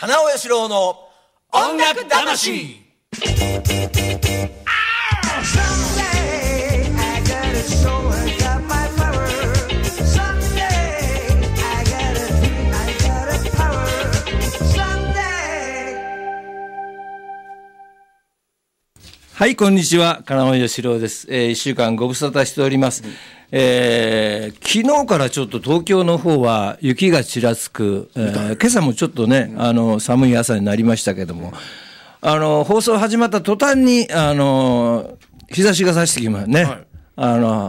花尾義郎の音楽魂。はい、こんにちは、金尾義郎です。1週間ご無沙汰しております。昨日からちょっと東京の方は雪がちらつく、今朝もちょっとね、寒い朝になりましたけども、放送始まった途端に、日差しが差してきますね。はい、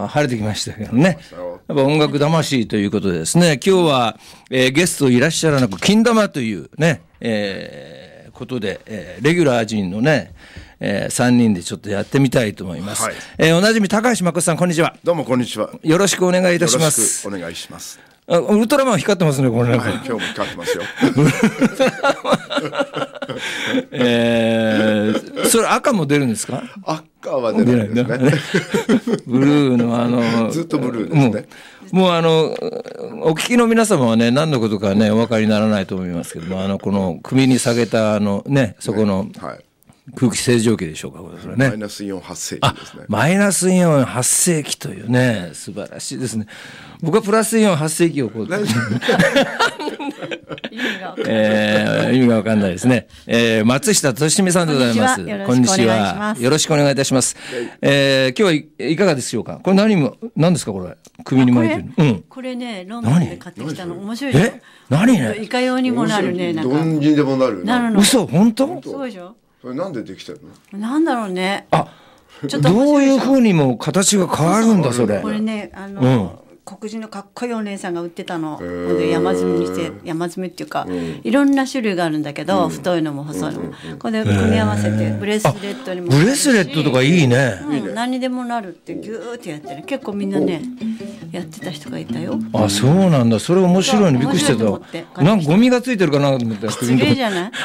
晴れてきましたけどね。やっぱ音楽魂ということでですね、今日は、ゲストいらっしゃらなく、金玉というね、ことで、レギュラー陣のね、3人でちょっとやってみたいと思います。はい、おなじみ高橋誠さん、こんにちは。 どうもこんにちは。 よろしくお願いいたします。 よろしくお願いします。 ウルトラマン光ってますね、これね。 はい、今日も光ってますよ。 それ赤も出るんですか？ 赤は出ないですね。 ブルーのずっとブルーですね。 もうお聞きの皆様はね、何のことかね、お分かりにならないと思いますけども、この首に下げたね、そこの、はい、空気清浄機でしょうか、これそれね。 マイナスイオン発生器ですね。 マイナスイオン発生器というね、素晴らしいですね。僕はプラスイオン発生器をこう。意味がわかんないですね。松下俊美さんでございます。こんにちは。よろしくお願いいたします。今日はいかがでしょうか。これ何ですか、これ。首に巻いてる。うん。 これね、ロンドンで買ってきたの。面白いでしょ。 何ね。 いかようにもなるね。 どんにでもなる。 なるの。 嘘、本当？ すごいでしょ。 それなんでできてるの？ なんだろうね。 ちょっとどういう風にも形が変わるんだ、それ。 これね、黒人のかっこいいお姉さんが売ってたの。で山積みにして、山積みっていうか、いろんな種類があるんだけど、太いのも細いのも。これで組み合わせて、ブレスレットにも。 ブレスレットとかいいね。 何にでもなるってギューってやってる。結構みんなね、やってた人がいたよ。 あ、そうなんだ。それ面白いのびっくりしてた。なんかゴミがついてるかなと思った。 失礼じゃない？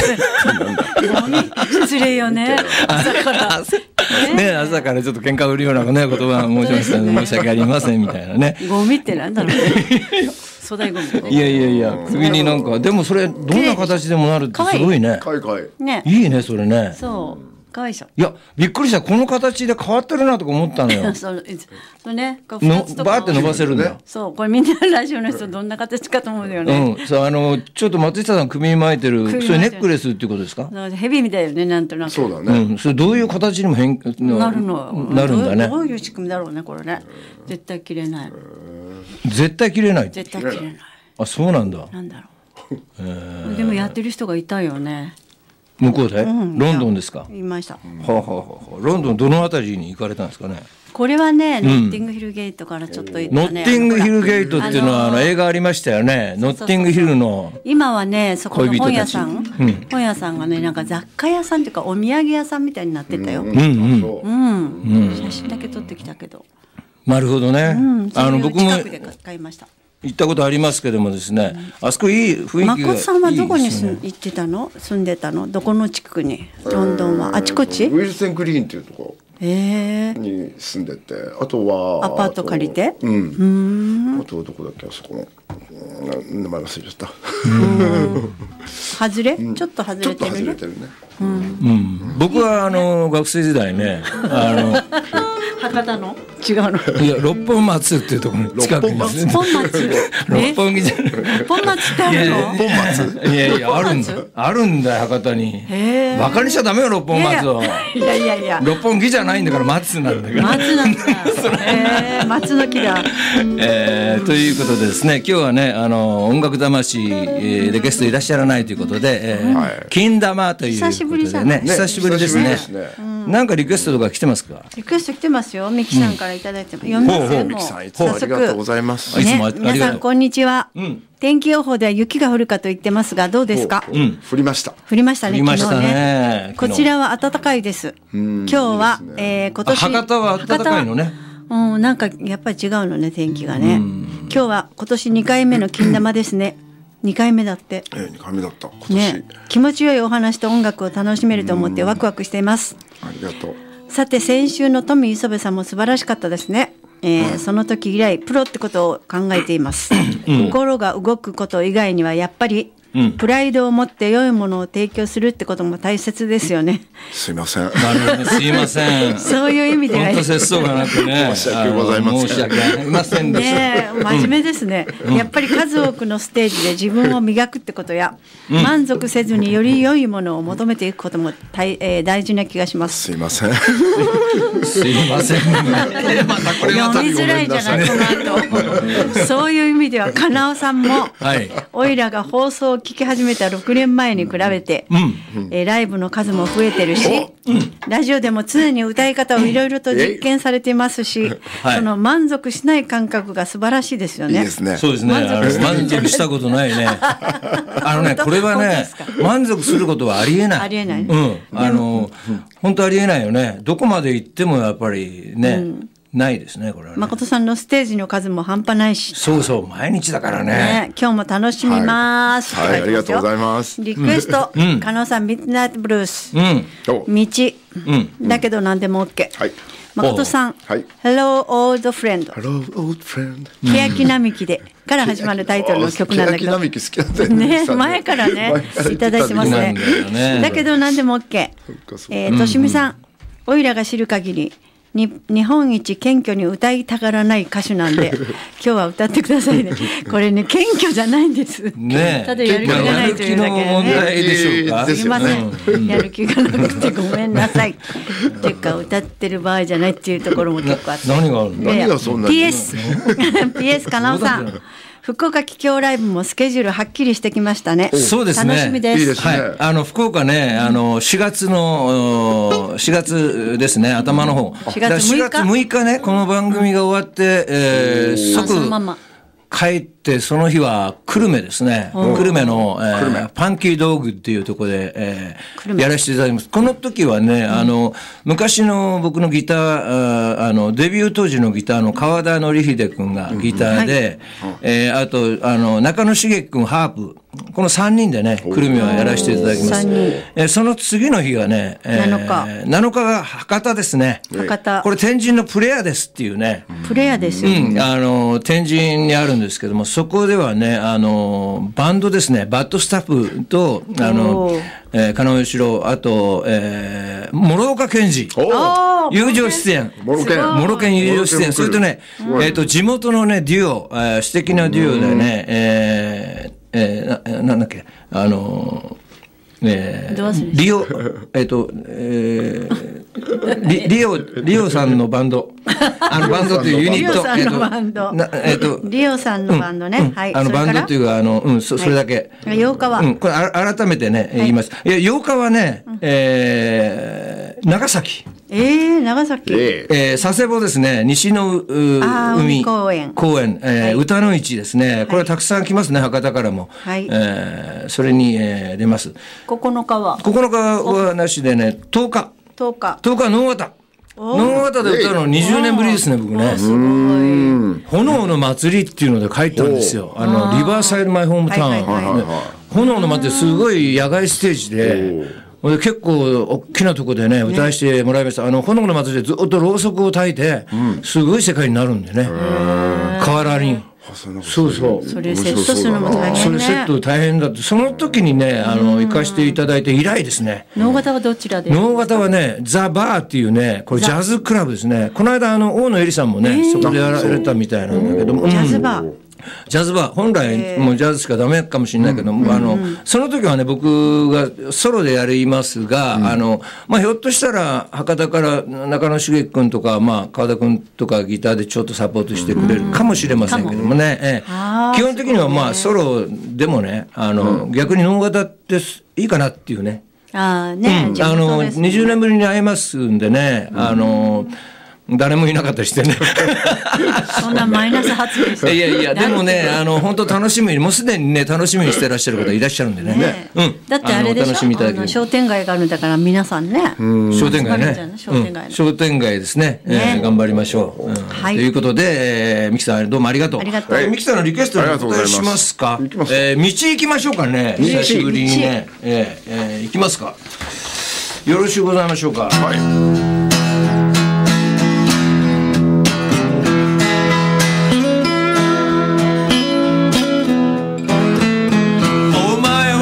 失礼よね。朝から。 ね、朝からちょっと喧嘩売るようなね、言葉を申しましたので申し訳ありませんみたいなね。 ゴミってなんだろうね。粗大ゴミ。 いや、首になんか、でもそれ、どんな形でもなるってすごいね。 かわいい。 ね。 いいね、それね。 そう。かわいいでしょ。 いや、びっくりした。この形で変わってるなとか思ったのよ。 そうね。 バーって伸ばせるんだよ。 そう、これみんなラジオの人どんな形かと思うよね。 そう、ちょっと松下さん首に巻いてる、それネックレスっていうことですか？ ヘビみたいよね、なんとなく。 そうだね。 それどういう形にもなるの。 なるんだね。 どういう仕組みだろうね、これね。絶対切れない。 絶対切れない。 絶対切れない。 あ、そうなんだ。 なんだろう。でもやってる人がいたよね。 向こうで、ロンドンですか？ いました。 ロンドンどのあたりに行かれたんですかね？ これはね、ノッティングヒルゲートからちょっと行ったね。 ノッティングヒルゲートっていうのは映画ありましたよね。ノッティングヒルの今はね、そこの本屋さんがね、なんか雑貨屋さんっていうかお土産屋さんみたいになってたよ。写真だけ撮ってきたけど。 なるほどね。僕も近くで買いました。 行ったことありますけどもですね、あそこいい雰囲気がいいですね。 誠さんはどこに行ってたの？住んでたの？どこの地区に？ロンドンはあちこち？ ウィルセングリーンっていうところに住んでて、あとはアパート借りて？あとどこだっけ、あそこの名前忘れちゃった。 外れ？ちょっと外れてるね。 僕は学生時代ね、 博多の違うの？ いや、六本松っていうところに近くにですね。 六本松？ 六本木じゃない。 六本松ってあるの？ 六本松？ いや、あるんだよ、博多に。バカにしちゃダメよ、六本松を。 いや。 六本木じゃないんだから、松なんだから。 松なんだ。松の木だ。 ということでですね、今日はね、音楽魂でゲストいらっしゃらないということで、金玉ということでね、久しぶりですね。なんかリクエストとか来てますか？ リクエスト来てますよ。ミキさんからいただいてます。読みますよ。 ミキさん、いつもありがとうございます。 皆さんこんにちは。天気予報では雪が降るかと言ってますが、どうですか？ 降りました。 降りましたね。昨日ね。こちらは暖かいです。今日は今年博多は暖かいのね。 なんかやっぱり違うのね、天気がね。今日は今年2回目の金玉ですね。2回目だって。 2回目だった。 ね、気持ちよいお話と音楽を楽しめると思ってワクワクしています。 ありがとう。 さて先週のトミー磯部さんも素晴らしかったですね。その時以来プロってことを考えています。心が動くこと以外にはやっぱりプライドを持って良いものを提供するってことも大切ですよね。 すいません。 なるほど、すいません。 そういう意味では本当節操がなくね。 申し訳ございません。 申し訳ありませんでした。 ねえ、真面目ですね。やっぱり数多くのステージで自分を磨くってことや、満足せずにより良いものを求めていくことも大事な気がします。 すいません。 すいません。またこれまた読みづらいじゃないこの後。そういう意味ではかなおさんも、おいらが放送を聞き始めた6年前に比べて、ライブの数も増えてるし、ラジオでも常に歌い方をいろいろと実験されていますし、その満足しない感覚が素晴らしいですよね。 いいですね。 そうですね。満足したことないね。これはね、満足することはありえない。 ありえない。 本当ありえないよね。どこまで行ってもやっぱりね、ないですね、これはね。 誠さんのステージの数も半端ないし。 そうそう、毎日だからね。 今日も楽しみます。 はい、ありがとうございます。 リクエスト、加納さん、ミッドナイトブルース。道。だけど何でも OK。誠さん、Hello Old Friend。 Hello Old Friend。 欅並木でから始まるタイトルの曲なんだけど。 欅並木好きなんだよね。 前からね、いただいてますね。だけど何でも OK。としみさん、おいらが知る限り。日本一謙虚に歌いたがらない歌手なんで今日は歌ってくださいね。これね、謙虚じゃないんです。 ね、 ただやる気がないというだけで問題でしょうか。 すいません、やる気がなくてごめんなさい。っていうか歌ってる場合じゃないっていうところも結構あって。 何があるの？ 何がそんなに。 PS かなおさん。福岡帰郷ライブもスケジュールはっきりしてきましたね。 そうですね。 楽しみです。 いいですね。 はい、福岡ね、4月ですね、頭の方。 4月 6日ね、この番組が終わって、即帰ってその日は久留米ですね。久留米のパンキー道具っていうところでやらせていただきます。この時はね、昔の僕のギター、デビュー当時のギターの川田紀秀君がギターで、あと中野茂君ハープ、この3人でね、久留米はやらせていただきます。その次の日がね、7日が博多ですね。 博多。 これ天神のプレアですっていうね。 プレアですよ。 天神にあるんですけども、そこではね、バンドですね、バッドスタッフと、加納義郎、あと、諸岡健二、友情出演、諸岡友情出演、それとね、地元のね、デュオ、素敵なデュオでね、なんだっけ、リオさんのバンド。バンドというユニット。 リオさんのバンドね。はい。 バンドというか、それだけ。 8日は。 これ改めてね、言います。8日はね、長崎。 長崎。 佐世保ですね、西の海公園、歌の市ですね。これはたくさん来ますね、博多からも。それに出ます。 9日はなしでね、10日は能形。能形で歌うの20年ぶりですね、僕ね。 すごい。 炎の祭りっていうので帰ったんですよ。リバーサイドマイホームタウン。炎の祭りすごい野外ステージで。結構大きなとこでね、歌わせてもらいました。炎の祭りでずっとろうそくを焚いて、すごい世界になるんでね。河原に。そうそう。 それセットするのも大変ね。 それセット大変だって。その時にね、行かせていただいて以来ですね。 能形はどちらで？ 能形はね、ザ・バーっていうね、これジャズクラブですね。この間大野恵里さんもね、そこでやられたみたいなんだけども。 ジャズバー。 ジャズバー、本来もうジャズしかダメかもしれないけども、その時はね、僕がソロでやりますが、ひょっとしたら博多から中野茂君とか、川田君とかギターでちょっとサポートしてくれるかもしれませんけどもね、基本的にはソロでもね、逆に能形っていいかなっていうね。20年ぶりに会えますんでね、誰もいなかったりしてねそんなマイナス発言して。 いやでもね、本当楽しみに、もうすでにね、楽しみにしてらっしゃる方いらっしゃるんでね。 だってあれでしょ、商店街があるんだから皆さんね。 商店街ね。商店街ですね。頑張りましょう。ということで、ミキさんどうもありがとう。ミキさんのリクエストにお答えしますか。道行きましょうかね。久しぶりにね。行きますか。よろしゅうございましょうか。お前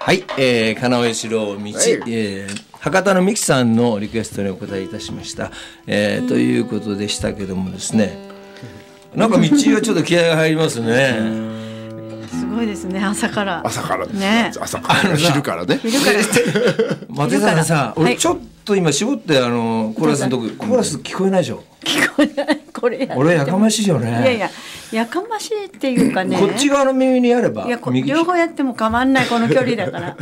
はい、金尾四郎道、博多のミキさんのリクエストにお答えいたしました、ということでしたけどもですね、なんか道はちょっと気合が入りますね。 すごいですね、朝からね、朝から昼からね。 松井さんさ、俺ちょっと今絞ってコーラスのとこコーラス聞こえないでしょ。 聞こえない。これ俺やかましいよね。 いやいや、やかましいっていうかね、 こっち側の耳にやれば、 いや両方やっても構わんない、この距離だから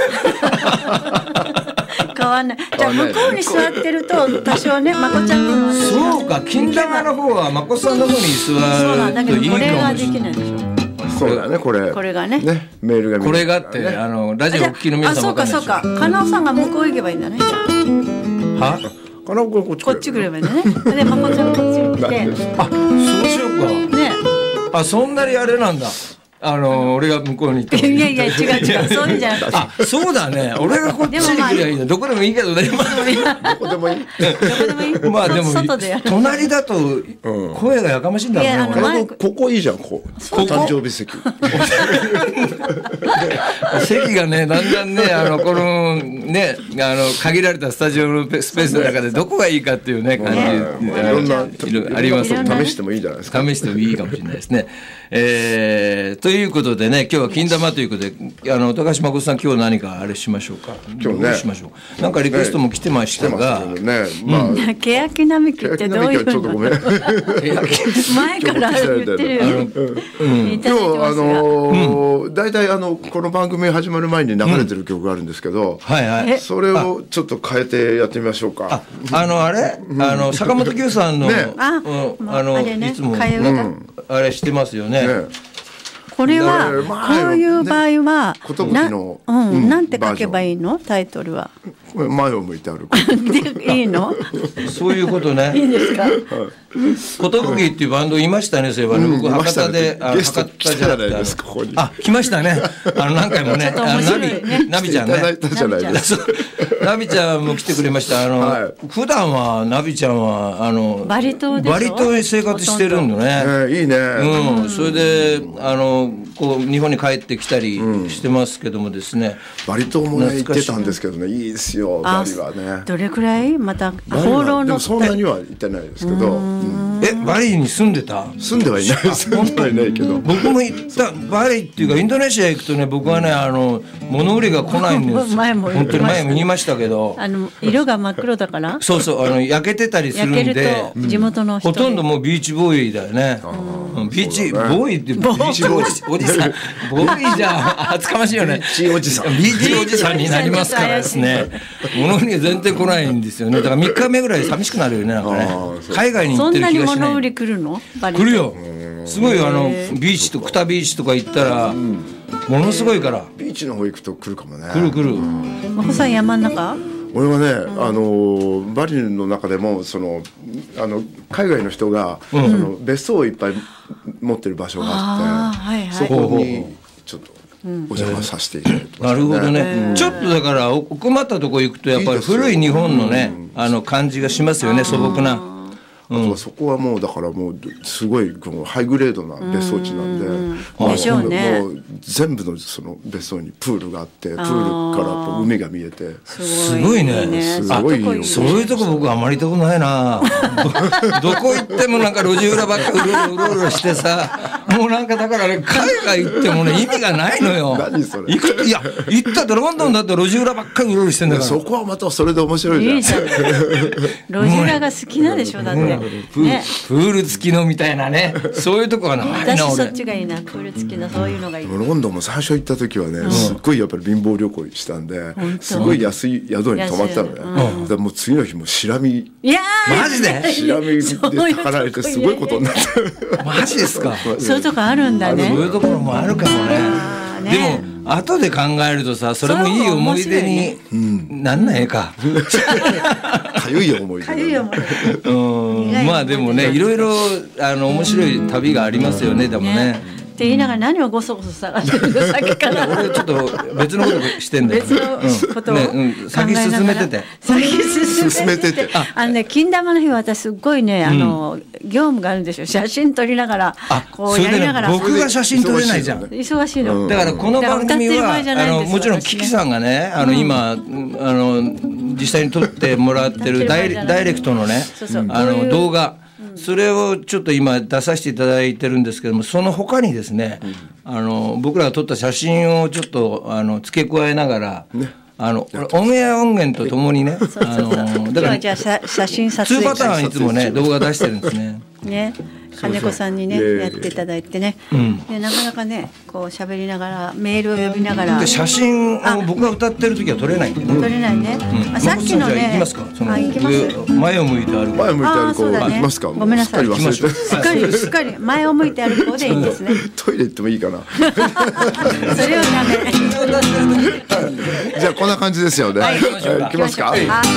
変わんない。じゃあ向こうに座ってると多少ね、まこちゃんにもそうか、金玉の方はまこさんの方に座るといいかもしれない。 これができないでしょ。 そうだね、これがね、メールがこれがってラジオお聞きの皆さん分かんないでしょ。 そうか金尾さんが向こう行けばいいんだね。 は？ 金尾君こっち来ればいいんだね。でまこちゃんこっち来て、 そうしようかね。そんなにあれなんだ。俺が向こうに行って。 いや違うそういうんじゃなくて。 そうだね。俺がこっちに来りゃいいの。どこでもいいけどね。どこでもいい。 まあでも隣だと声がやかましいんだろうね。 ここいいじゃん、ここ誕生日席。 席がね、だんだんね、このね、限られたスタジオのスペースの中でどこがいいかっていうね感じ、 いろんなありますので、 試してもいいじゃないですか。 試してもいいかもしれないですね。ということでね、今日は金玉ということで、高島誠さん、今日何かあれしましょうか。 今日ね、 しましょう。なんかリクエストも来てましたが、 欅並木ってどういうの？ ちょっとごめん。 前から言ってるよ。 今日だいたいこの番組始まる前に流れてる曲があるんですけど、それをちょっと変えてやってみましょうか。 あれ坂本九さんのいつもあれしてますよね。 これはこういう場合はなんて書けばいいの？タイトルは前を向いて歩くいいの？ そういうことね。 いいんですか？ ことぶきっていうバンドいましたね。そういえばね、僕博多でゲスト来たじゃないですか。ここに来ましたね。何回もね、ナビちゃんね、ナビちゃんも来てくれました。普段はナビちゃんはバリ島で生活してるんだね。 いいね。 それでこう日本に帰ってきたりしてますけどもですね。 バリ島もね行ってたんですけどね、いいですよ。バリはね。 どれくらい？また放浪の。 そんなには行ってないですけど。 バリに住んでた？ 住んではいないけど。 僕も行ったバリっていうかインドネシア行くとね、僕はね物売りが来ないんです。本当に前も言いましたけど、 色が真っ黒だから。 そう焼けてたりするんで、 地元の人ほとんどもうビーチボーイだよね。ビーチボーイってビーチボーイおじさんボーイじゃ厚かましいよね。 ビーチおじさんになりますからですね。物売りが全然来ないんですよね。だから3日目ぐらい寂しくなるよね、なんかね。海外に行ってる気がしない。 そんなに物売り来るの？ 来るよ。すごいビーチとクタビーチとか行ったらものすごいから。 ビーチの方行くと来るかもね。 来る。 真帆さん山の中？ 俺はね、バリの中でも海外の人が別荘をいっぱい持ってる場所があって、そこにちょっとお邪魔させていただいて。 なるほどね。ちょっとだから奥まったとこ行くとやっぱり古い日本のね感じがしますよね、素朴な。 そこはもうだからもうすごいハイグレードな別荘地なんで、 でしょうね。 もう全部のその別荘にプールがあって、プールから海が見えて、 すごいね。 すごいよ。 そういうとこ僕あんまり行ったことないな。どこ行ってもなんか路地裏ばっかうろうろしてさ、もうなんかだからね、海外行ってもね意味がないのよ。 何それ？ 行ったってロンドンだって路地裏ばっかりうろうろしてんだから。 そこはまたそれで面白いじゃん。 路地裏が好きなんでしょ、だって。 プール付きのみたいなね、そういうとこはないな。 私そっちがいいな、プール付きのそういうのがいい。 ロンドンも最初行った時はね、すっごいやっぱり貧乏旅行したんで、すごい安い宿に泊まったのね。でもう次の日もシラミ、 マジでシラミでたかられてすごいことになって。 マジですか？ そういうとこあるんだね。 そういうところもあるかもね。でも後で考えるとさ、それもいい思い出になんないか。 かゆい思い出。 まあでもね、いろいろ面白い旅がありますよね。でもね。 って言いながら何をごそごそ探してるんださっきから俺ちょっと別のことしてんだよ。 別のことを考えながら、 先進めてて。 進めてて。 金玉の日は私すっごいね業務があるんですよ。写真撮りながらこうやりながら。 僕が写真撮れないじゃん。 忙しいの。 だからこの番組はもちろんキキさんがね今実際に撮ってもらってるダイレクトのね動画。それをちょっと今出させていただいてるんですけども、その他にですね、僕らが撮った写真をちょっと付け加えながら、オンエア音源とともにね、 だからじゃあ写真撮影 2パターンいつもね動画出してるんですね。 ね、金子さんにねやっていただいてね、でなかなかねこう喋りながらメールを読みながら。 で写真を僕が歌ってる時は撮れないんでね。 撮れないね。さっきのね。 行きますか。 行きます。 前を向いて歩こう。 前を向いて歩こう。行きますか。 ごめんなさい。 行きましょう。 しっかり前を向いて歩こうでいいんですね。 トイレ行ってもいいかな。 それはダメ。 じゃあこんな感じですよね。行きますか。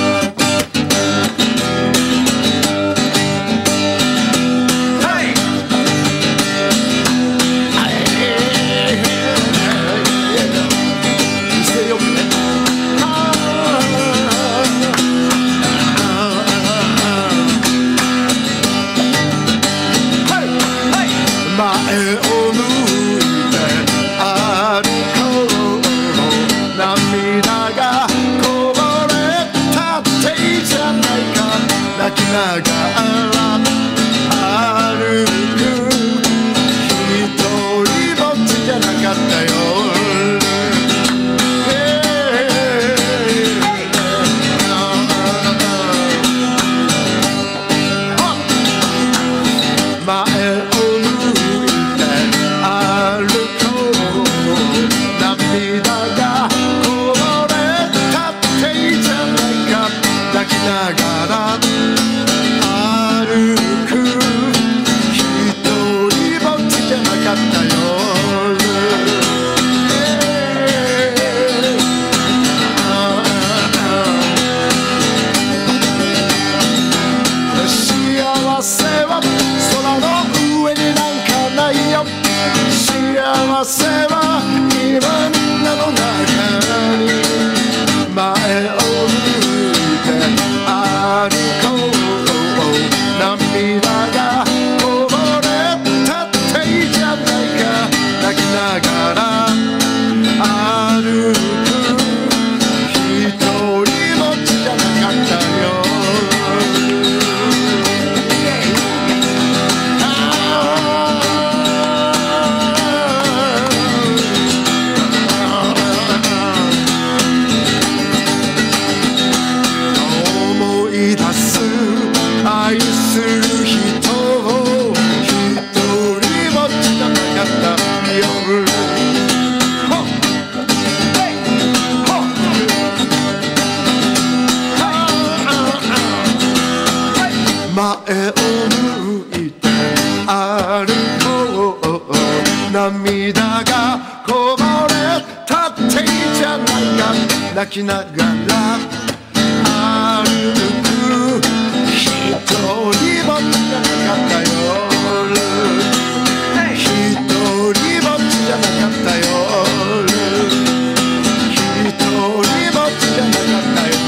涙がこぼれたっていいじゃないか泣きながら歩く一人ぼっちじゃなかったよ一人ぼっちじゃなかったよ一人ぼっちじゃなかったよ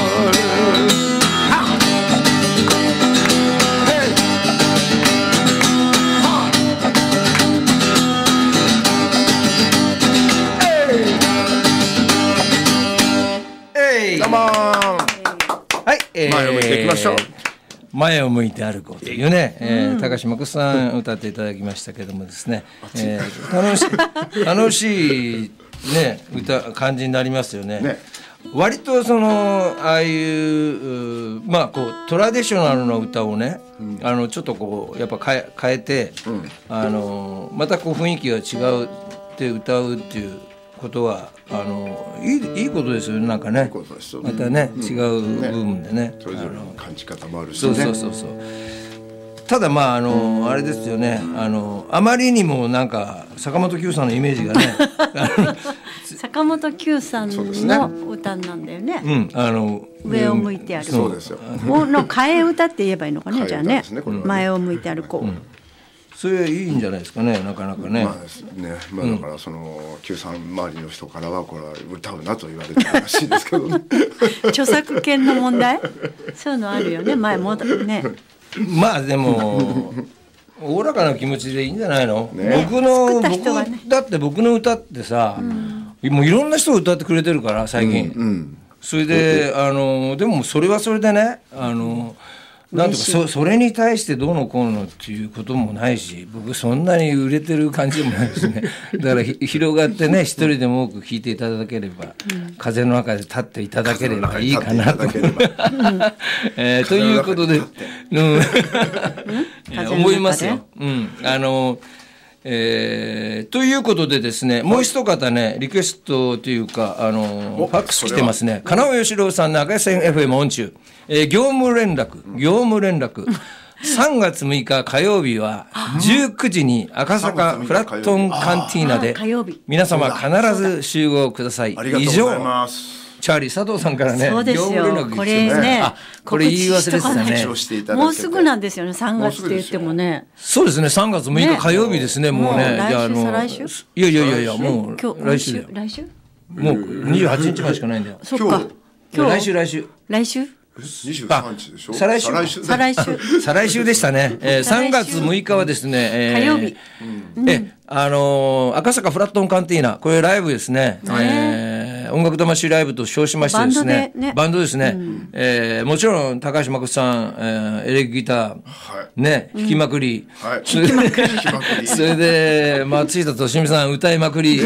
前を向いていきましょう。 前を向いて歩こうというね、高島誠さん歌っていただきましたけどもですね、楽しいね感じになりますよね。割とああいうまあこうトラディショナルの歌をね、ちょっとこうやっぱ変えて、またこう雰囲気が違うって歌うっていうことはいいことですよね。なんかねまたね、違う部分でねそれぞれの感じ方もあるしね。 そうただまああれですよね、あまりにもなんか坂本九さんのイメージがね坂本九さんの歌なんだよね。上を向いて歩こう。 そうですよ。 の替え歌って言えばいいのかね。じゃあね、前を向いて歩こう。 それいいんじゃないですかね、なかなかね。 まあだからその Q さん周りの人からはこれは歌うなと言われてるらしいですけどね。 著作権の問題そういうのあるよね、前もね。 まあでもおおらかな気持ちでいいんじゃないの、 ね、 僕だって僕の歌ってさ、もういろんな人が歌ってくれてるから最近、それででもそれはそれでねなんとかそれに対してどうのこうのっていうこともないし、僕そんなに売れてる感じでもないですね。だから広がってね、一人でも多く聴いていただければ、風の中で立っていただければいいかなと。ということで、思いますよ。ということでですね、もう一方ね、リクエストというか、ファックス来てますね。金尾義郎さんの赤線 FM 音中。業務連絡。3月6日火曜日は19時に赤坂フラットンカンティーナで皆様必ず集合ください。以上。チャーリー佐藤さんからね、 そうですよ、これね、 これ言い忘れてたね。 もうすぐなんですよね、3月って言ってもね。 そうですね、3月6日火曜日ですね、もうね。 来週いや、もう来週だよ。もう28日までしかないんだよ。 そっか。 来週。 23日でしょ。 再来週でしたね。3月6日はですね、 火曜日。 赤坂フラットンカンティーナ、これライブですね。音楽魂ライブと称しましてですね、バンドですね。もちろん高橋誠さん、エレキギター、ね、弾きまくり。それで松下敏美さん歌いまくり。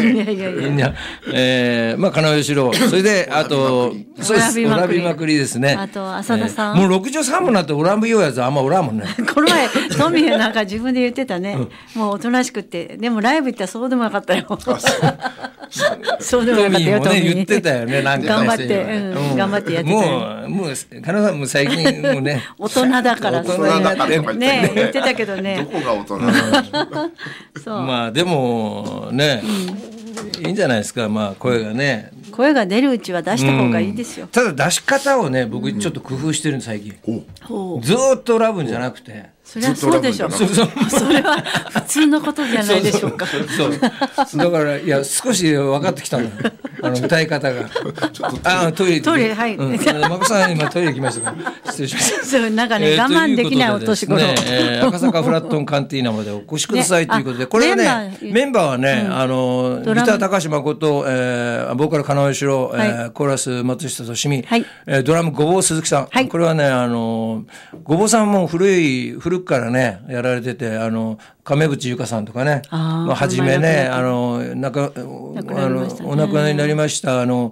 まあ金尾義郎、それであとオラビまくりですね。 あと浅田さん。 もう63もなってオランブようやつあんまおらんもんね。 この前トミーなんか自分で言ってたね。もうおとなしくって、でもライブ行ったらそうでもなかったよ。そうでもなかったよ、トミー。 言ってたよね、なんか頑張ってやってたよ。 もう金尾さんも最近もうね、 大人だからね、言ってたけどね。 どこが大人なの？ まあでもね、いいんじゃないですか、まあ声がね。 声が出るうちは出した方がいいですよ。 ただ出し方をね、僕ちょっと工夫してるんです最近。ずっとラブじゃなくて。 そりゃそうでしょ。それは普通のことじゃないでしょうか。 だからいや少し分かってきたの。歌い方が。トイレはい。マコさん今トイレ行きましたから。失礼しました。 そうなんかね我慢できないお年頃。 赤坂フラットンカンティーナまでお越しくださいということで、これはねメンバーはねギター高橋誠、ボーカル金尾義郎、コーラス松下敏美、ドラムごぼう鈴木さん。これはねごぼうさんも古くからねやられてて亀渕由香さんとかねはじめねお亡くなりになりましたほ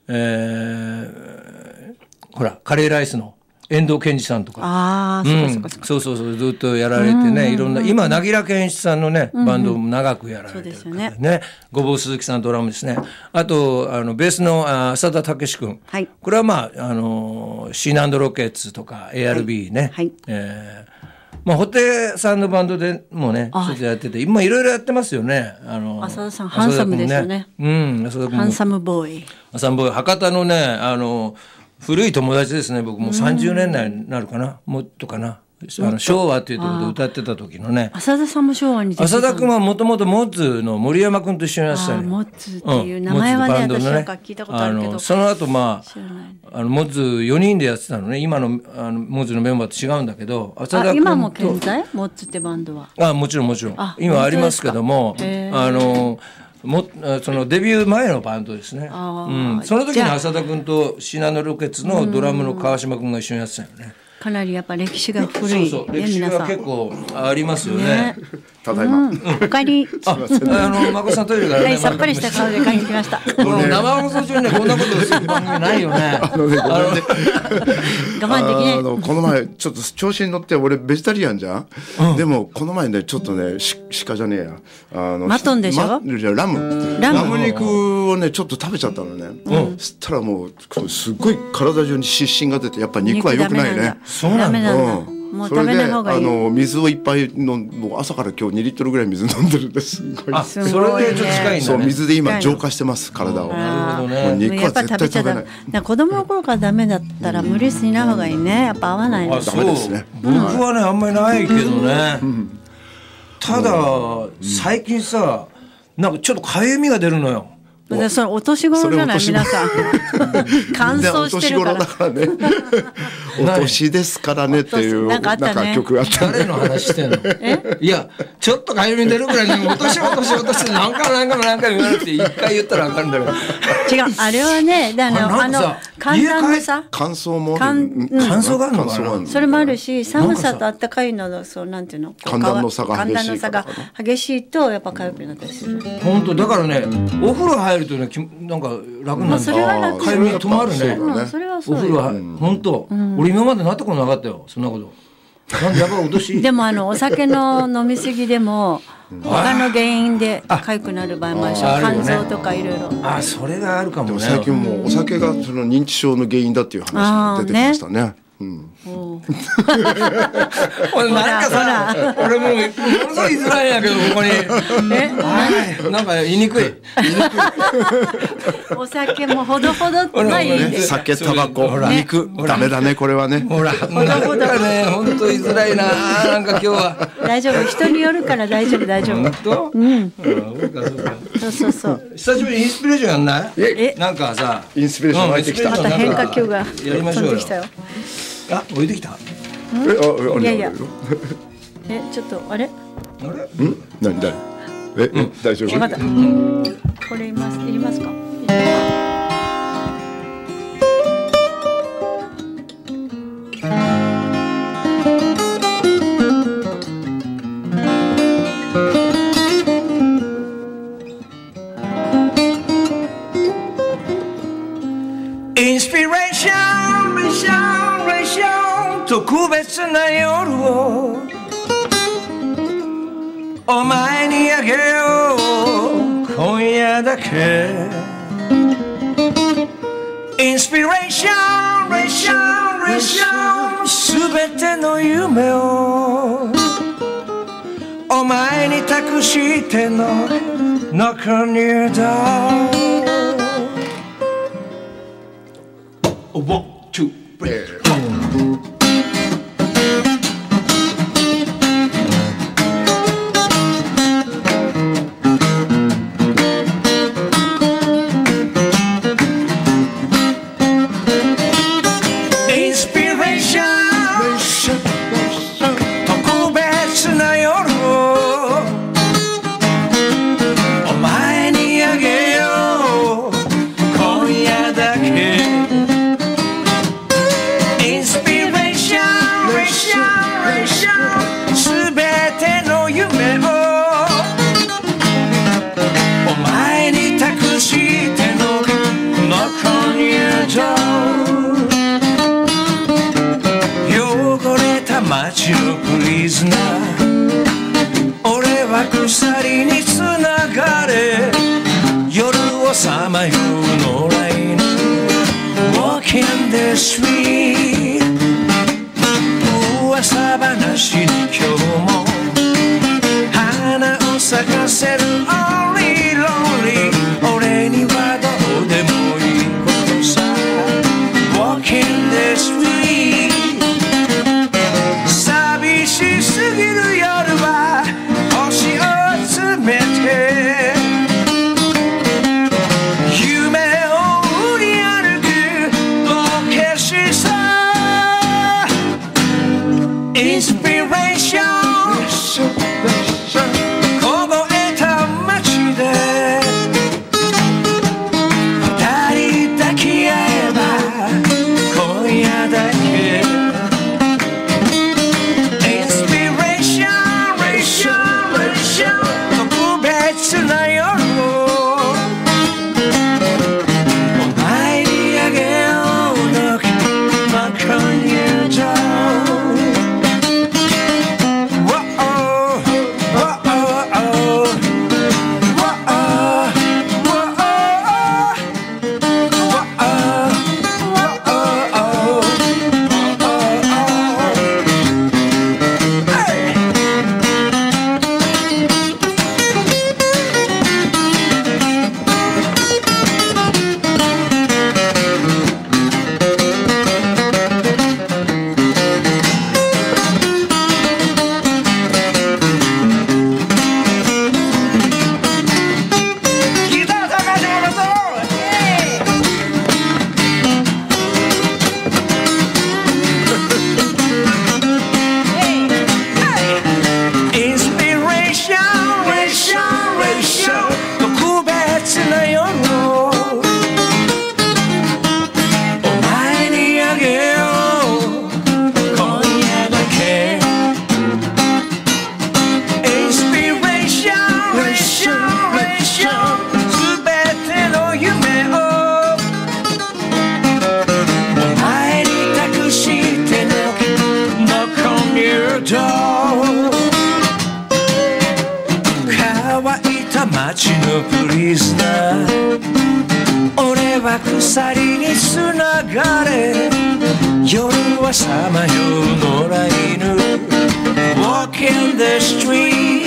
らカレーライスの遠藤健二さんとかそうずっとやられてね、いろんな今凪良健一さんのねバンドも長くやられてるからね、ごぼう鈴木さんドラムですね。あとベースの浅田武志君、これはまあシーナンドロケッツとか ARB ね、まあ布袋さんのバンドでもねちょっとやってて、今いろいろやってますよね。 浅田さんハンサムですよね。ハンサムボーイ。 博多のね古い友達ですね。僕もう30年代になるかな、もっとかな。昭和っていうところで歌ってた時のね。 浅田さんも昭和に出てた。 浅田君はもともとモッズの森山君と一緒にやってたね。 モッズっていう名前はね、私なんか聞いたことあるけど。 その後まあモッズ4人でやってたのね。今のモッズのメンバーと違うんだけど、浅田君と今も健在？モッズってバンドは。 もちろん今ありますけども、そのデビュー前のバンドですね。その時に浅田君とシナノロケツのドラムの川島君が一緒にやってたよね。 かなりやっぱ歴史が古い。 歴史が結構ありますよね。 ただいま。 お帰り。 まこさんトイレからね。 さっぱりした顔で帰ってきました。 生放送中にこんなことする番組ないよね。 我慢できない。 この前ちょっと調子に乗って俺ベジタリアンじゃん。でもこの前ねちょっとね鹿じゃねえや。 マトンでしょ。 ラム肉をねちょっと食べちゃったのね。そしたらもうすっごい体中に湿疹が出てやっぱ肉は良くないね。 そうなんだ。 もう食べない方がいい。 水をいっぱいもう朝から今日2リットルぐらい水飲んでるんです。 それでちょっと近いんだね。 そう水で今浄化してます体を。 なるほどね。 もう肉は絶対食べない。 子供の頃からダメだったら無理しない方がいいね。やっぱ合わないの。 ダメですね。 僕はねあんまりないけどね。 ただ最近さなんかちょっとかゆみが出るのよ。 でそれお年頃じゃない皆さん乾燥してるから。 お年頃だからねお年ですからねっていうなんかあったね曲があったね。 誰の話してんのいやちょっとかゆみ出るぐらいにお年何回言わなくて一回言ったら分かるんだけど違うあれはね寒暖の差乾燥も乾燥があるのかな。 それもあるし寒さと暖かいののそうなんていうの寒暖の差が激しいとやっぱ痒くなったりする。 本当だからねお風呂入るとねなんか楽なんだ。 それは楽。 かゆみ止まるね。 それはそうお風呂は本当俺今までなったことなかったよそんなこと。なんでやっぱお年でもお酒の飲み過ぎでも他の原因で痒くなる場合もあるし肝臓とかいろいろ。 あそれがあるかもね。 最近もうお酒がその認知症の原因だっていう話が出てきましたね。 俺なんかさ俺もうものすごい言いづらいんやけどここになんか言いにくいお酒もほどほどがいいで酒タバコ肉ダメだねこれはね。 ほらなんかね本当言いづらいななんか今日は。 大丈夫人によるから大丈夫。 本当？ そう久しぶりにインスピレーションやんない？なんかさインスピレーション湧いてきた。 また変化球がやりましょうよ。あ、置いてきた。 いやいや。ちょっとあれ？ あれ？何誰？大丈夫？ まだ。これいりますか？ インスピレーション特別な夜をお前にあげよう今夜だけ。インスピレーションすべての夢をお前に託しての中にだ。One, two, three, four. Inspiration 特別な夜をお前にあげよう今夜だけ。すべての夢をお前に託しての中にある汚れた街のプリズナー俺は鎖につながれ夜をさまよう野良犬 Walking the street噂話に今日も花を咲かせる Only Lonely 俺にはどうでもいいことさ Walking the street 寂しすぎる夜は星を集めて夢を売り歩く道化師さInspiration 街のプリズナー俺は鎖につながれ夜はさまよう野良犬 Walking the street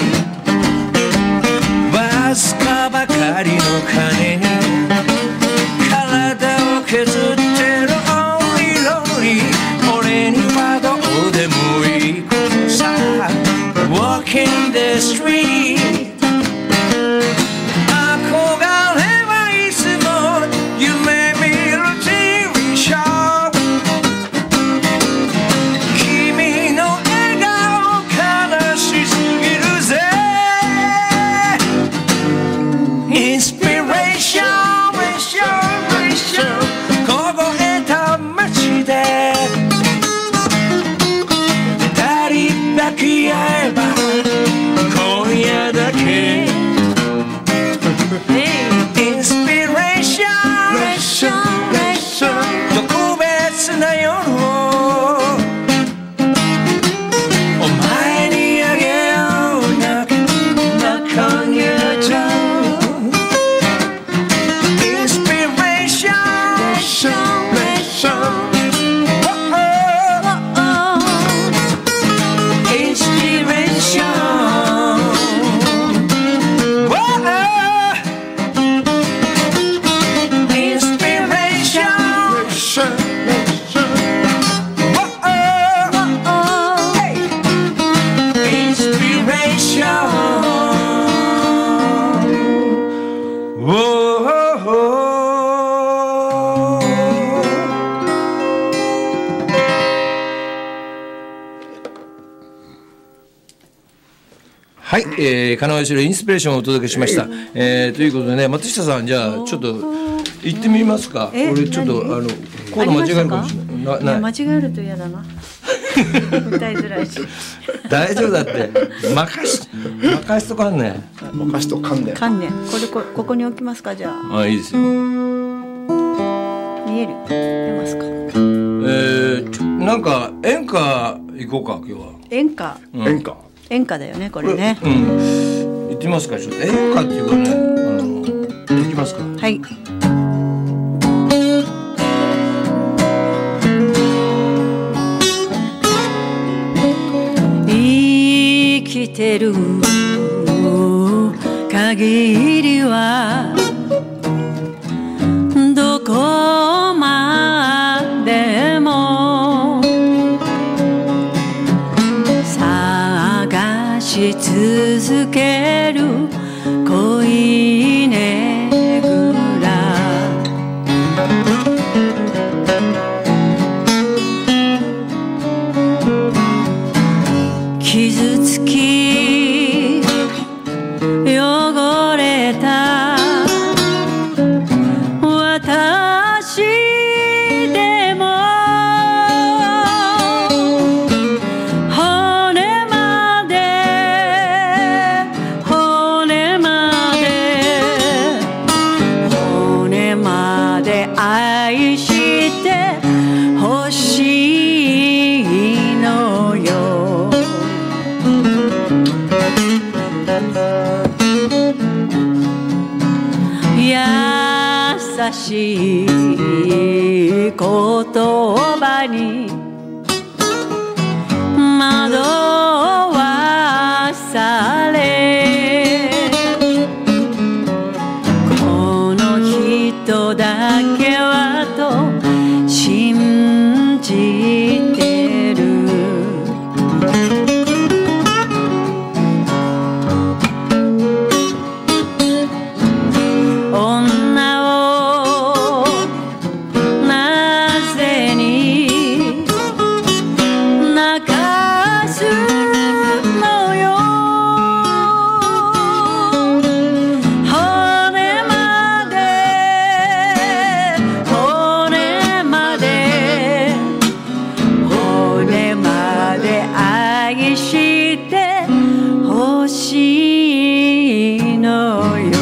わずかばかりの金に体を削ってる Only lonely 俺にはどうでもいいことさ Walking the street 憧れはいつも夢見る TV ショー君の笑顔悲しすぎるぜインスピレーション凍えた街で二人抱き合えば今夜だけインスピレーション特別な夜をお前にあげような今夜じゃインスピレーションはい、金尾よインスピレーションをお届けしました、ということでね松下さんじゃあちょっと行ってみますか。俺ちょっとコード間違えるかもしれない。 間違えると嫌だな歌いづらいし大丈夫だって任しとかんね任しとかんねここに置きますか。じゃあいいですよ。 見える出ますか。 なんか演歌行こうか今日は。 演歌だよねこれね。 行ってみますか。ちょっと演歌っていうかね行きますか。 はい。生きてる限りはどこまでも探し続ける恋ねぐら傷つき汚れた私でも骨まで愛してほしいのよ。優しい言葉に惑わされこの人だけはと信じてる。女をなぜに泣かすのよ。骨まで骨まで骨まで愛してほしいのよ。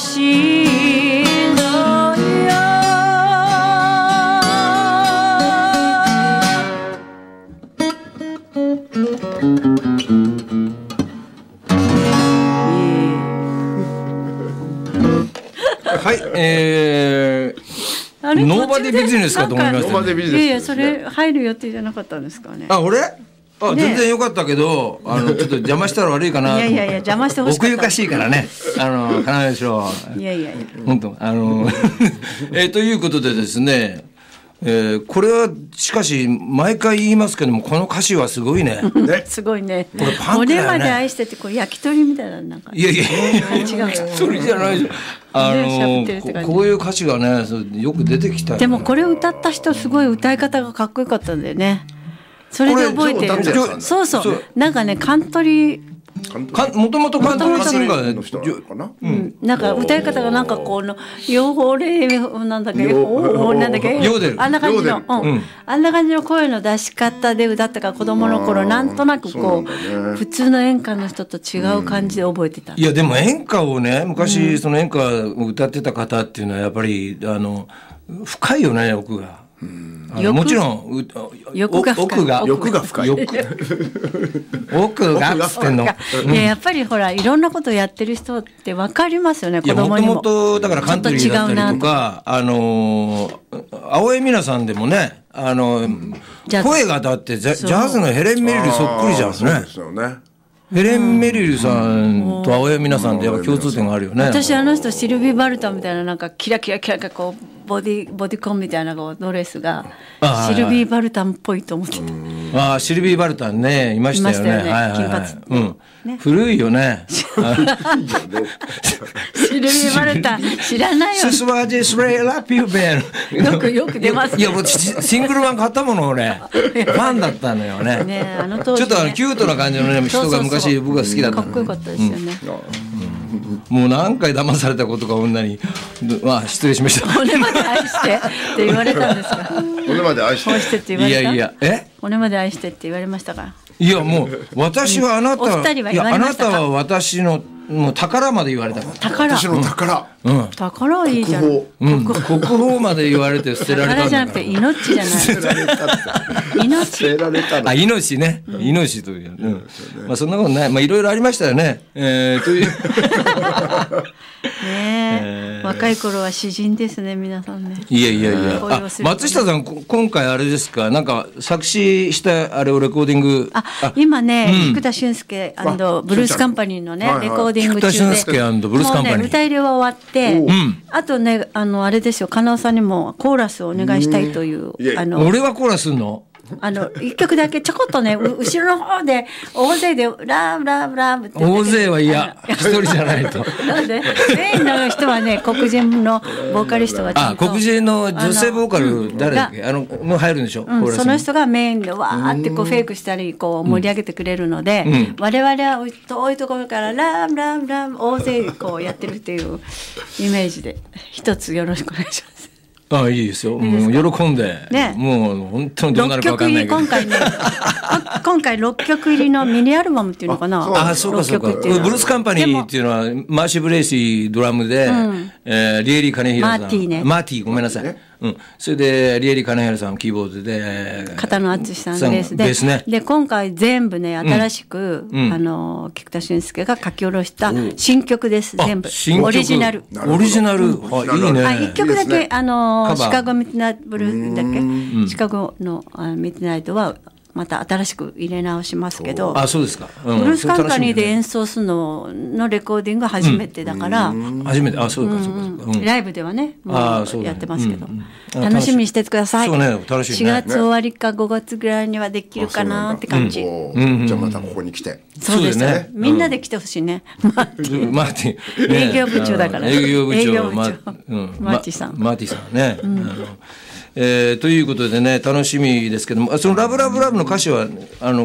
しんどいよはい、 あれノーバディビジネスかと思いましたねノーバディビジネスいやいやそれ入る予定じゃなかったんですかね。 あ、俺ね全然良かったけど、ちょっと邪魔したら悪いかなと思って。 いやいやいや邪魔してほしかった奥ゆかしいからね。要でしょう。 いやいやいや本当ということでですね、これはしかし毎回言いますけども、この歌詞はすごいね。 すごいね。 これパンクだよね骨まで愛してってこれ焼き鳥みたいななんか。 いやいや違う。 それじゃないじゃん。 ね喋ってるって感じこういう歌詞がね、よく出てきたよね。 でもこれを歌った人すごい歌い方がかっこよかったんだよね。それで覚えてこれジョー達也さんる。そうそそうう。なんかねカントリーもともとカントリーシンガーの人なのかな。 なんか歌い方がなんかこのヨレなんだっけなんだっけヨーデルあんな感じのヨーデルあんな感じの声の出し方で歌ったから子供の頃なんとなくそうこなんだねう普通の演歌の人と違う感じで覚えてた。 いやでも演歌をね、昔その演歌を歌ってた方っていうのはやっぱり深いよね、奥が。もちろん欲が深い奥が欲が深い。 奥がっつってんの。 いややっぱりほらいろんなことやってる人って分かりますよね、 いや子供にも。 もともとだからカントリーだったりとか、青江美奈さんでもね、 ジャズ声がだってジャズのヘレン・メリルそっくりじゃんねそうで。すよね。 ヘレン・メリルさんと青江美奈さんってやっぱ共通点があるよね。 私あの人シルビー・バルタンみたいななんかキラキラキラキラこうボディコンみたいなこうドレスがあシルビー・バルタンっぽいと思ってた。 シルビー・バルタンね、いましたよね。 いましたよねはいはいはい金髪うんね古いよね。 シルビー・バルタン知らないよ。 ススワジェスレイラピューベン。 よく出ますいや、もうシングル版買ったもの俺。ファンだったのよね。 ねあの当時ねちょっとキュートな感じのね、人が昔僕が好きだったの。 かっこよかったですよね。 もう何回騙されたことか女に。まあ失礼しました。 骨まで愛してって言われたんですか。 骨まで愛して愛してって言われた。 いやいや、 骨まで愛してって言われましたから。 いやもう私はあなた、 お二人は言われましたかいやあなたは私のもう宝まで言われたから。 宝私の宝。 宝はいいじゃん。 国宝。 国宝まで言われて捨てられた宝じゃなくんだから。 て命じゃない。命。 捨てられたの。 あ、命ね、命という、まあそんなことない、まあいろいろありましたよね。というね若い頃は詩人ですね皆さんね。 いやいやいや、 恋をすると松下さん今回あれですか、なんか作詞したあれをレコーディング。 今ね、生田俊介ブルースカンパニーのね、 はいはいレコーディング中で、 生田俊介ブルースカンパニーもうね歌入れは終わって、あとねあれですよ、加納さんにもコーラスをお願いしたいといういえ俺はコーラスすんの？ 一曲だけちょこっとね後ろの方で大勢でラブラブラブって言って大勢は嫌、一人じゃないと。 なんでメインの人はね黒人のボーカリストがちゃんと黒人の女性ボーカル誰だっけ、もう入るんでしょ、コーラスにその人がメインでわーってこうフェイクしたりこう盛り上げてくれるので、我々は遠いところからラブラブラブ大勢こうやってるっていうイメージで一つよろしくお願いします。 いいですよ、もう喜んで、 ねもう本当にどうな 6 るか分かんないけど。 曲入り今回ね今回6曲入りのミニアルバムっていうのかな。 そうかそうか。 6曲っていうのはブルースカンパニーっていうのはマーシー・ブレイシードラムで、リエリー・カネヒラさん、 マーティねマーティごめんなさい、それでリエリー・カネヒラさんキーボードで、 片野敦さんベースで、 ベースね。 で今回全部ね新しく、菊田俊介が書き下ろした新曲です、全部新曲オリジナル。 オリジナル、いいね。 1曲だけいいですねシカゴミッドナイトブルーだっけ、シカゴのミッドナイトはまた新しく入れ直しますけど、 そうですか。 ブルースカンパニーで演奏するののレコーディングが初めてだから、 初めて、そうかそうか。 ライブではねもうやってますけど、 うん楽しみにしててください。 そうね、楽しみね。 4月終わりか5月ぐらいにはできるかなって感じ。 じゃあまたここに来て。 そうですそうですねね。みんなで来てほしいね。 マーティね営業部長だから営業部長営業部長マーティさんね。ということでね、楽しみですけども、そのラブラブラブの歌詞は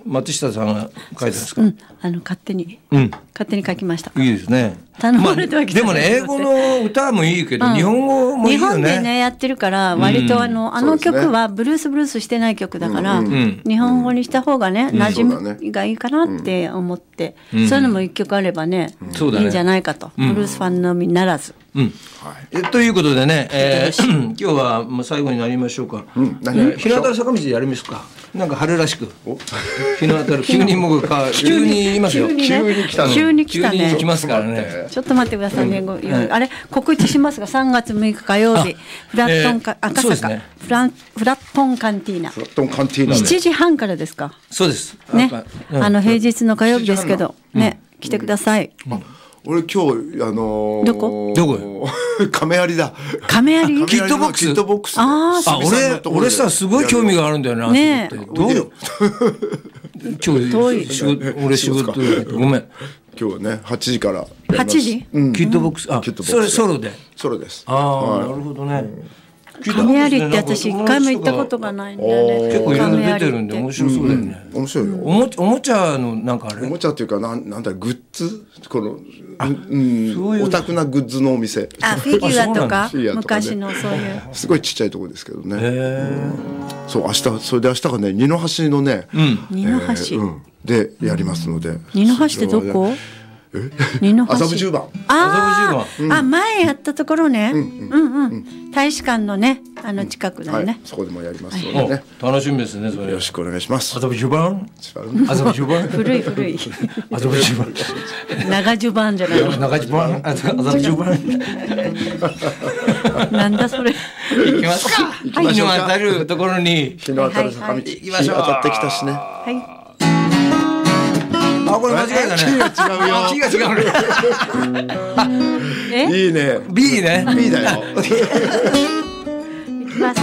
松下さんが書いてるんですか。 勝手に、 うん勝手に書きました。 いいですね。 頼まれたわけじゃないでもね、英語の歌もいいけど、日本語もいいよね。 日本でねやってるから割とあの曲はブルースしてない曲だから、日本語にした方がね、馴染みがいいかなって思って、そういうのも一曲あればね、いいんじゃないかと、ブルースファンのみならず。 ということでね、今日はもう最後になりましょうか。日の当たる坂道でやりますか。なんか春らしく。日の当たる急にもう急に言いますよ。 急に来たね。急に来たね。 急に行きますからね。 ちょっと待ってくださいね。あれ告知しますが、3月6日火曜日フラットン赤坂フラットンカンティーナ。7時半からですか。 そうです。 ね。平日の火曜日ですけどね、来てください。 俺今日どこ亀有だ。 亀有キットボックス。俺さすごい興味があるんだよな。 ねどう今日俺仕事ごめん。 今日はね8時から 8時キットボックス。それソロで。 ソロです。 なるほどね。 亀有って私一回も行ったことがないんだよね。 結構いろいろ出てるんで面白そうだよね。 面白いよ。 おもちゃのなんかあれ。 おもちゃっていうかなんだグッズ、このオタクなグッズのお店。 フィギュアとか昔のそういう。 すごいちっちゃいところですけどね。そうそれで明日がね二の橋のね。 二の橋でやりますので。 二の橋ってどこ？二の橋。 麻布十番。 前やったところね。大使館のね近くだよね。 そこでもやりますのでね。 楽しみですねそれ。 よろしくお願いします。 麻布十番。麻布十番。 古い。 麻布十番。 長十番じゃない。 長十番。麻布十番。 なんだそれ。 行きますか。日の当たるところに。 日の当たる坂道。日当たってきたしね。 はい。 これ間違いだね。 キーが違うよ。いいね。 B ね。 B だよ。 行きます。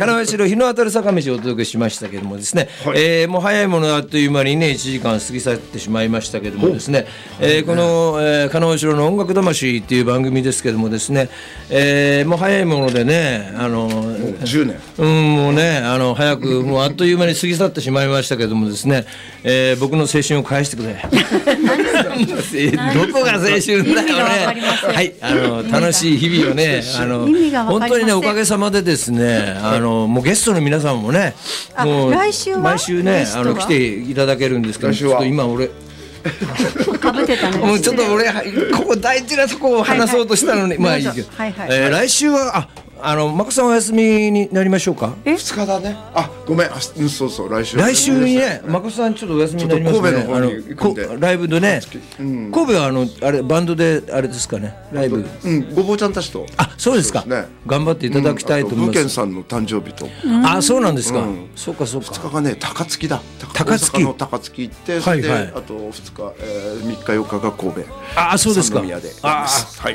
金尾城日の当たる坂道をお届けしましたけどもですね、もう早いものあっという間にね1時間過ぎ去ってしまいましたけどもですね、この、金尾城の音楽魂っていう番組ですけどもですね、もう早いものでねもう10年もうね早くもうあっという間に過ぎ去ってしまいましたけどもですね、僕の青春を返してくれどこが青春だよね。はい、楽しい日々をね本当にねおかげさまでですねもうゲストの皆さんもねもう来週は毎週ね来ていただけるんですけど、ちょっと今俺かぶってたね。 もうちょっと俺ここ大事なとこを話そうとしたのに、まあいいけど、来週はマコさんお休みになりましょうか。 2日だね。ごめん、そうそう、来週にねマコさんちょっとお休みになりますね。 神戸の方に行くんでライブでね、神戸はあれバンドであれですかね、ライブ。 ごぼうちゃんたちと。 そうですか。頑張っていただきたいと思います。 武健さんの誕生日と。 そうなんですか。そうかそうか。 2日がね高槻だ。 高槻の高槻行って、それであと2日3日4日が神戸。 そうですか。 三宮で。 はい。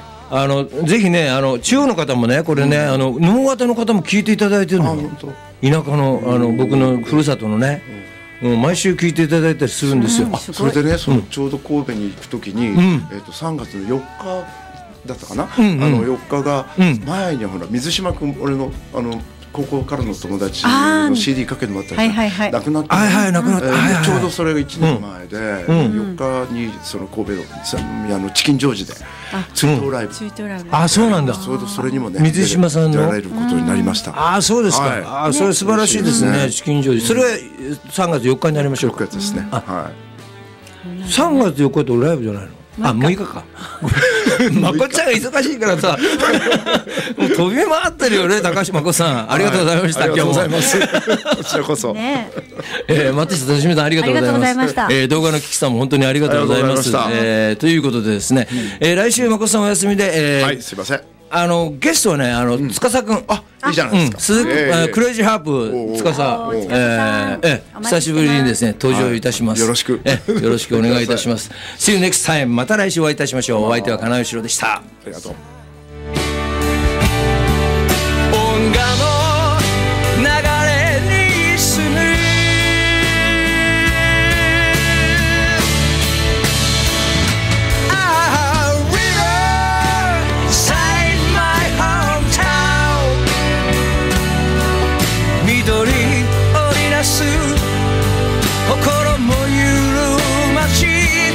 ぜひね地方の方もねこれね能形の方も聞いていただいてるの。田舎の僕のふるさとのね。もう毎週聞いていただいたりするんですよ。 それでねちょうど神戸に行くときに3月の4日だったかな。4日が前にほら水島君俺の高校からの友達の CD かけてもらったり亡くなってちょうどそれが1年前で4日にその神戸のチキンジョージで追悼ライブ。 そうなんだ。 それにもね水島さんの出られることになりました。 そうですか。それ素晴らしいですね。チキンジョージそれは3月4日になりましょうか。 6月ですね。 3月4日ってライブじゃないの。6日か。まこちゃんが忙しいからさもう飛び回ってるよね。高橋まこさんありがとうございました。 ありがとうございます。こちらこそ。 松下俊美さんありがとうございます。動画のキキさんも本当にありがとうございます。ということでですね来週まこさんお休みですいません。 ゲストはね司くん。 いいじゃないですか。 クレイジーハープ司久しぶりにですね登場いたします。 よろしくお願いいたします。See you next time。また来週お会いいたしましょう。お相手は金尾城でした。 ありがとう。 音楽の流れに住む心も緩まし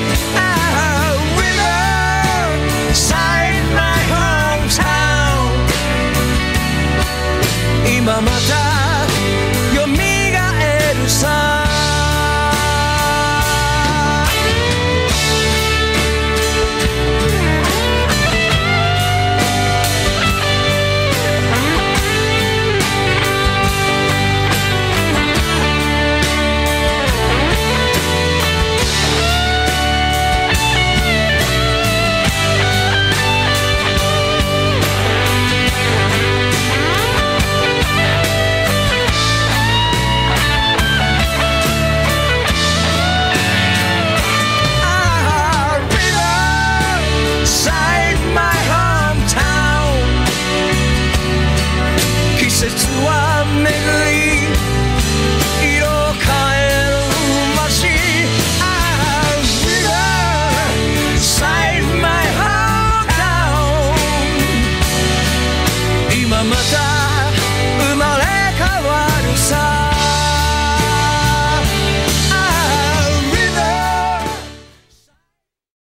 今またよみがえるさ季節は巡り色を変える街 Inside my hometown 今また